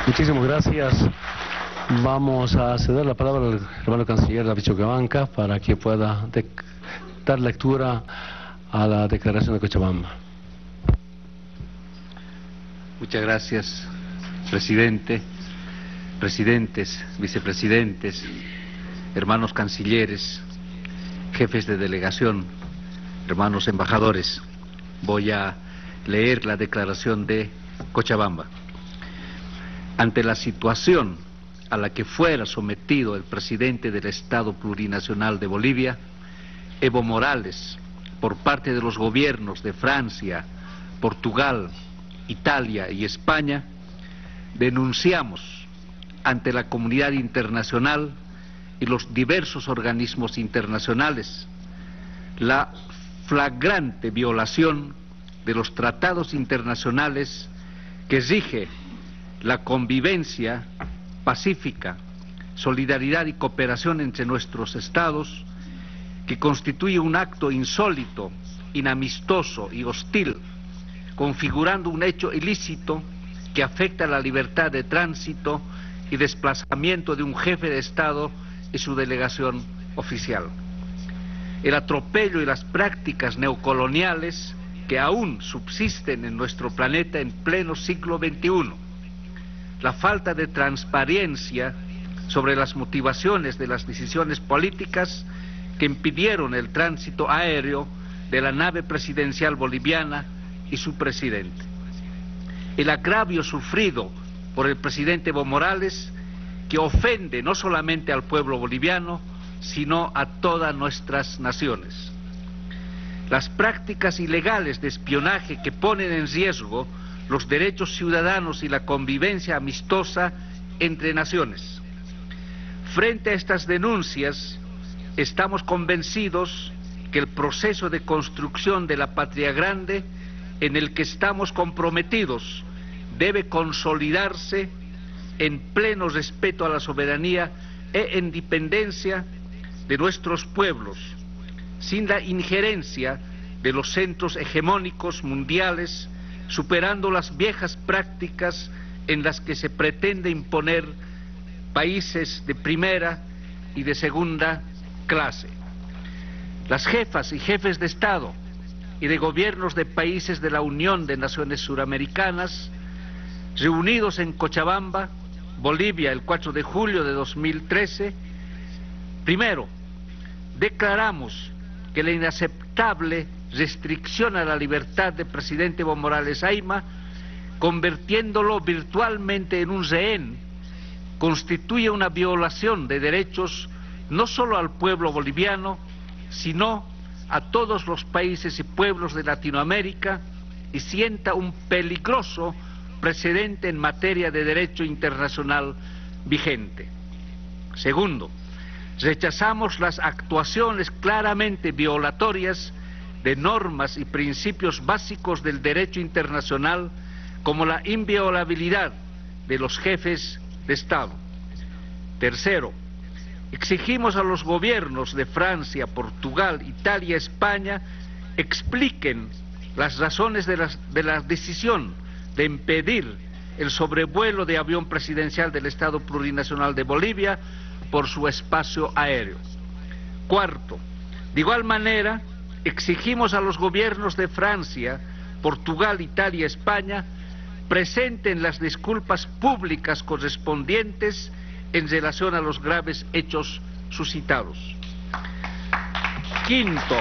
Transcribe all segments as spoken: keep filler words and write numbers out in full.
Muchísimas gracias. Vamos a ceder la palabra al hermano canciller David Choquebanca para que pueda dar lectura a la declaración de Cochabamba. Muchas gracias, presidente, presidentes, vicepresidentes, hermanos cancilleres, jefes de delegación, hermanos embajadores. Voy a leer la declaración de Cochabamba. Ante la situación a la que fuera sometido el presidente del Estado Plurinacional de Bolivia, Evo Morales, por parte de los gobiernos de Francia, Portugal, Italia y España, denunciamos ante la comunidad internacional y los diversos organismos internacionales la flagrante violación de los tratados internacionales que rige la convivencia pacífica, solidaridad y cooperación entre nuestros estados, que constituye un acto insólito, inamistoso y hostil, configurando un hecho ilícito que afecta a la libertad de tránsito y desplazamiento de un jefe de Estado y su delegación oficial. El atropello y las prácticas neocoloniales que aún subsisten en nuestro planeta en pleno siglo veintiuno, la falta de transparencia sobre las motivaciones de las decisiones políticas que impidieron el tránsito aéreo de la nave presidencial boliviana y su presidente. El agravio sufrido por el presidente Evo Morales, que ofende no solamente al pueblo boliviano, sino a todas nuestras naciones. Las prácticas ilegales de espionaje que ponen en riesgo los derechos ciudadanos y la convivencia amistosa entre naciones. Frente a estas denuncias, estamos convencidos que el proceso de construcción de la patria grande en el que estamos comprometidos debe consolidarse en pleno respeto a la soberanía e independencia de nuestros pueblos, sin la injerencia de los centros hegemónicos mundiales, superando las viejas prácticas en las que se pretende imponer países de primera y de segunda clase. Las jefas y jefes de Estado y de gobiernos de países de la Unión de Naciones Suramericanas, reunidos en Cochabamba, Bolivia, el cuatro de julio de dos mil trece, primero, declaramos que la inaceptable restricción a la libertad del presidente Evo Morales Ayma, convirtiéndolo virtualmente en un rehén, constituye una violación de derechos no solo al pueblo boliviano, sino a todos los países y pueblos de Latinoamérica, y sienta un peligroso precedente en materia de derecho internacional vigente. Segundo, rechazamos las actuaciones claramente violatorias de normas y principios básicos del derecho internacional, como la inviolabilidad de los jefes de Estado. Tercero, exigimos a los gobiernos de Francia, Portugal, Italia, España, expliquen las razones de la, de la decisión de impedir el sobrevuelo de avión presidencial del Estado Plurinacional de Bolivia por su espacio aéreo. Cuarto, de igual manera, exigimos a los gobiernos de Francia, Portugal, Italia y España presenten las disculpas públicas correspondientes en relación a los graves hechos suscitados. Quinto,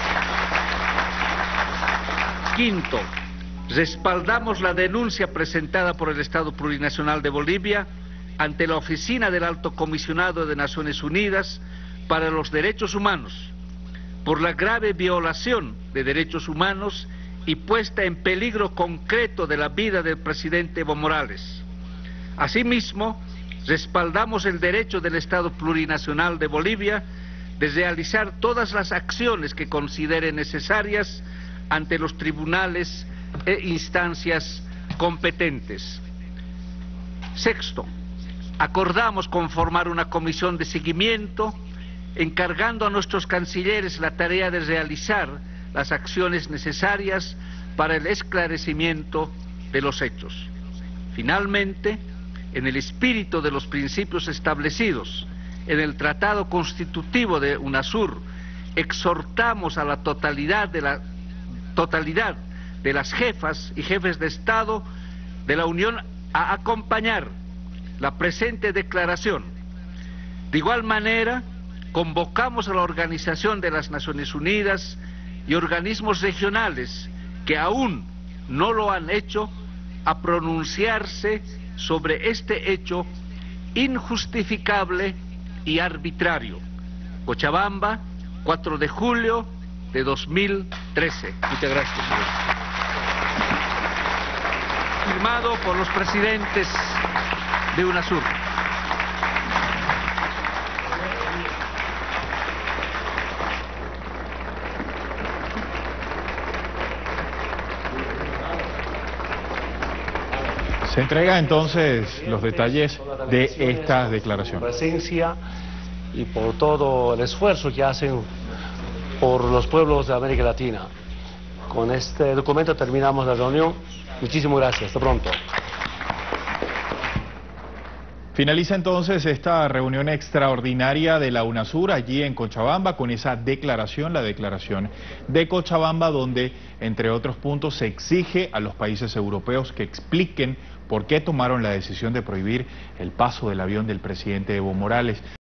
quinto, respaldamos la denuncia presentada por el Estado Plurinacional de Bolivia ante la Oficina del Alto Comisionado de Naciones Unidas para los Derechos Humanos por la grave violación de derechos humanos y puesta en peligro concreto de la vida del presidente Evo Morales. Asimismo, respaldamos el derecho del Estado Plurinacional de Bolivia de realizar todas las acciones que considere necesarias ante los tribunales e instancias competentes. Sexto, acordamos conformar una comisión de seguimiento encargando a nuestros cancilleres la tarea de realizar las acciones necesarias para el esclarecimiento de los hechos. Finalmente, en el espíritu de los principios establecidos en el Tratado Constitutivo de UNASUR, exhortamos a la totalidad de la totalidad de las jefas y jefes de Estado de la Unión a acompañar la presente declaración. De igual manera, convocamos a la Organización de las Naciones Unidas y organismos regionales que aún no lo han hecho a pronunciarse sobre este hecho injustificable y arbitrario. Cochabamba, cuatro de julio de dos mil trece. Muchas gracias, señor. Firmado por los presidentes de UNASUR. Se entrega entonces los detalles de esta declaración. Presencia y por todo el esfuerzo que hacen por los pueblos de América Latina. Con este documento terminamos la reunión. Muchísimas gracias. Hasta pronto. Finaliza entonces esta reunión extraordinaria de la UNASUR allí en Cochabamba con esa declaración, la declaración de Cochabamba, donde entre otros puntos se exige a los países europeos que expliquen por qué tomaron la decisión de prohibir el paso del avión del presidente Evo Morales.